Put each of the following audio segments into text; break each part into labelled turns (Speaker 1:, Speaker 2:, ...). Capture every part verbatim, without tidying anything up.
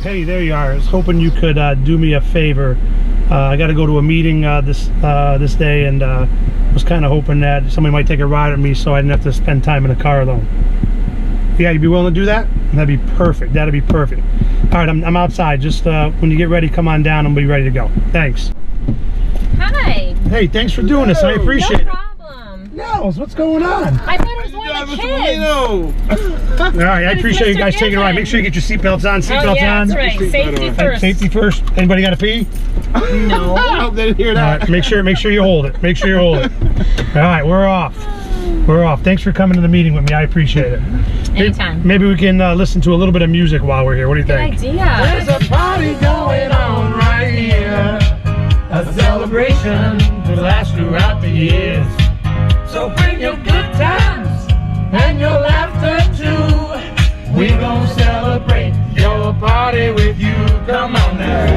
Speaker 1: Hey, there you are. I was hoping you could uh, do me a favor. Uh, I got to go to a meeting uh, this uh, this day, and uh, was kind of hoping that somebody might take a ride with me so I didn't have to spend time in the car alone. Yeah, you'd be willing to do that? That'd be perfect. That'd be perfect. All right, I'm, I'm outside. Just uh, when you get ready, come on down and we'll be ready to go. Thanks.
Speaker 2: Hi.
Speaker 1: Hey, thanks for doing this. I appreciate it.
Speaker 2: No problem.
Speaker 1: Nels, what's going on?
Speaker 2: I thought it was one of the kids.
Speaker 1: All right, I appreciate you guys taking a ride. Make sure you get your seatbelts on. Seatbelts
Speaker 2: oh, yeah,
Speaker 1: on.
Speaker 2: That's right. Safety first.
Speaker 1: Safety first. Anybody got to pee?
Speaker 2: No.
Speaker 3: I hope they didn't hear that.
Speaker 1: All right, make sure, make sure you hold it. Make sure you hold it. All right, we're off. We're off. Thanks for coming to the meeting with me. I appreciate it.
Speaker 2: Anytime.
Speaker 1: Maybe we can uh, listen to a little bit of music while we're here. What do you
Speaker 2: Good
Speaker 1: think?
Speaker 2: idea.
Speaker 3: There's a party going on right here. A celebration to last throughout the years. So bring your good times and your laughter too. We gon' celebrate your party with you. Come on now.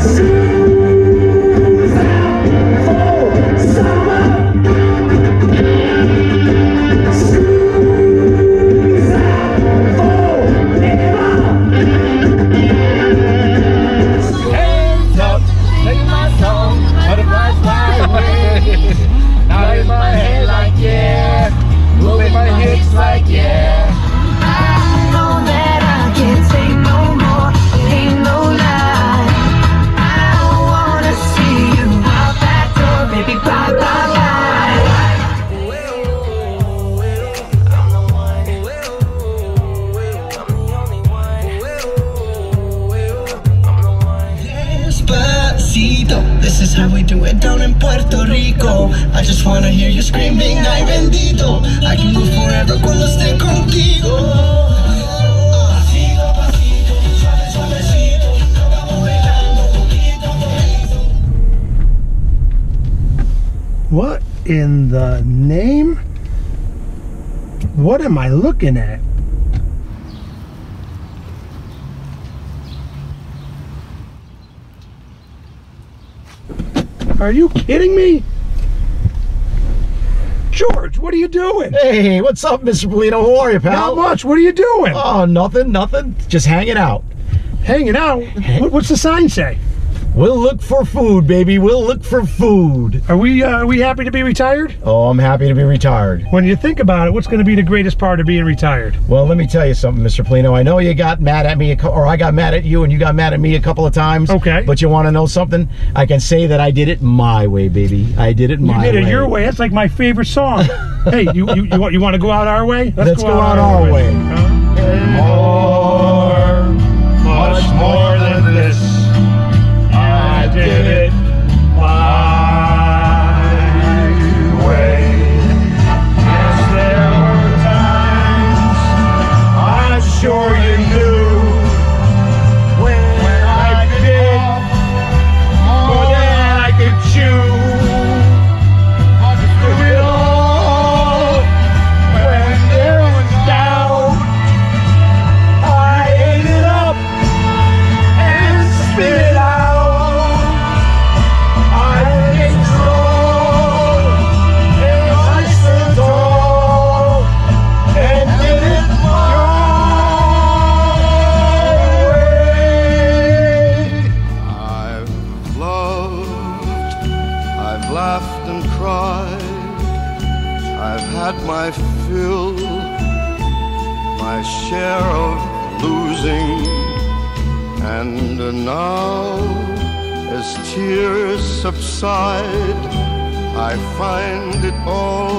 Speaker 3: Hands up, sing my song, butterflies fly away. Nod in my head like yeah, moving my hips like yeah.
Speaker 4: This is how we do it down in Puerto Rico. I just wanna hear you screaming, ay bendito. I can go forever cuando esté contigo. Pasito, pasito, suave, suavecito. Nos vamos bailando poquito a poquito.
Speaker 1: What in the name? What am I looking at? Are you kidding me? George, what are you doing?
Speaker 5: Hey, what's up, Mister Paolino? How are you, pal?
Speaker 1: Not much. What are you doing?
Speaker 5: Oh, nothing, nothing. Just hanging out.
Speaker 1: Hanging out? What, what's the sign say?
Speaker 5: We'll look for food, baby. We'll look for food.
Speaker 1: Are we uh, are we happy to be retired?
Speaker 5: Oh, I'm happy to be retired.
Speaker 1: When you think about it, what's going to be the greatest part of being retired?
Speaker 5: Well, let me tell you something, Mister Paolino. I know you got mad at me, or I got mad at you, and you got mad at me a couple of times.
Speaker 1: Okay.
Speaker 5: But you want to know something? I can say that I did it my way, baby. I did it my way.
Speaker 1: You did it your way. That's like my favorite song. Hey, you you you want, you want to go out our way?
Speaker 5: Let's, Let's go, go out, out our, our way. way.
Speaker 1: Huh?
Speaker 3: More, much more than this. I did it my way. Yes, there were times I'm sure you knew when I bit more than I could chew. Through it all, when there was doubt, I ate it up and spit it out. My fill, my share of losing, and now as tears subside, I find it all